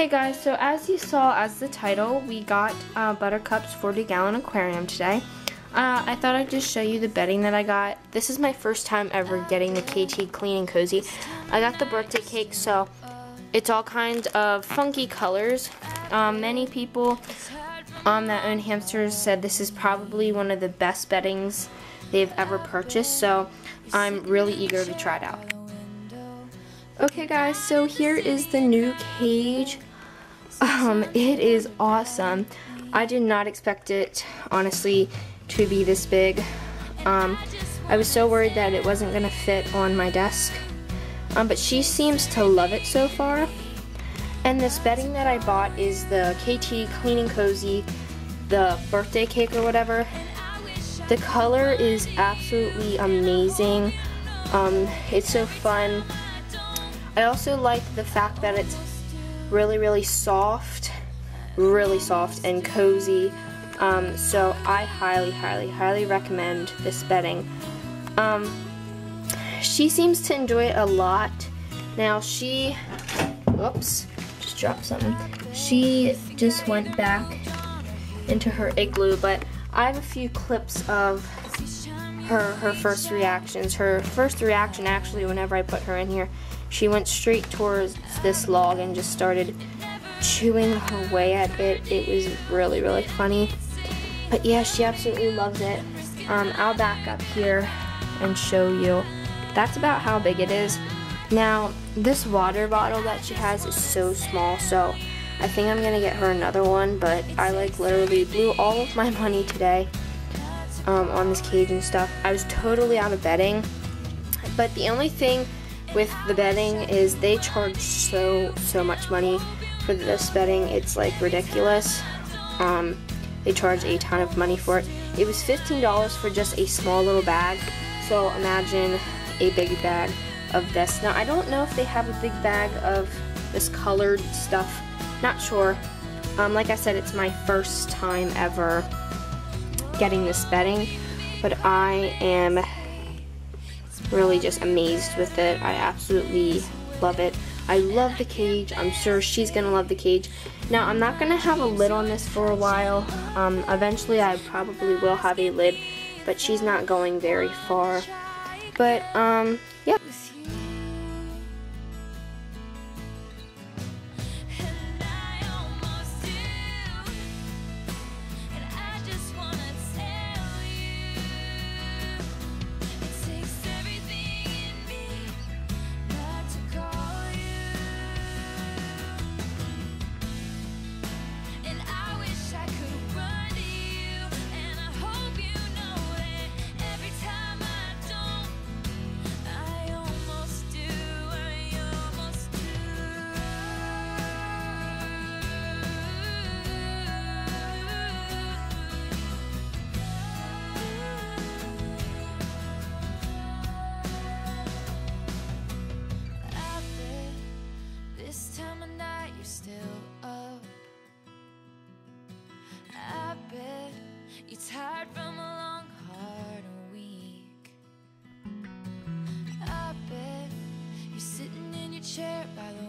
Okay guys, so as you saw as the title, we got Buttercup's 40-gallon aquarium today. I thought I'd just show you the bedding that I got. This is my first time ever getting the KT Clean and Cozy. I got the birthday cake, so it's all kinds of funky colors. Many people that own hamsters said this is probably one of the best beddings they've ever purchased, so I'm really eager to try it out. Okay guys, so here is the new cage. It is awesome. I did not expect it, honestly, to be this big. I was so worried that it wasn't going to fit on my desk. But she seems to love it so far. And this bedding that I bought is the KT Clean and Cozy, the birthday cake or whatever. The color is absolutely amazing. It's so fun. I also like the fact that it's really soft and cozy. So I highly recommend this bedding. She seems to enjoy it a lot. Now whoops, just dropped something. She just went back into her igloo, but I have a few clips of her first reactions. Her first reaction, actually, whenever I put her in here, she went straight towards this log and just started chewing her way at it. It was really funny. But yeah, she absolutely loves it. I'll back up here and show you. That's about how big it is. Now, this water bottle that she has is so small, so I think I'm gonna get her another one, but I literally blew all of my money today on this cage and stuff. I was totally out of bedding, but the only thing with the bedding is they charge so much money for this bedding. It's like ridiculous. They charge a ton of money for it. It was $15 for just a small little bag, so imagine a big bag of this. Now I don't know if they have a big bag of this colored stuff, not sure. Like I said, it's my first time ever getting this bedding, but I am really just amazed with it. I absolutely love it. I love the cage. I'm sure she's gonna love the cage. Now I'm not gonna have a lid on this for a while. Eventually I probably will have a lid, but she's not going very far. But yeah. You're tired from a long, hard week. I bet you're sitting in your chair by the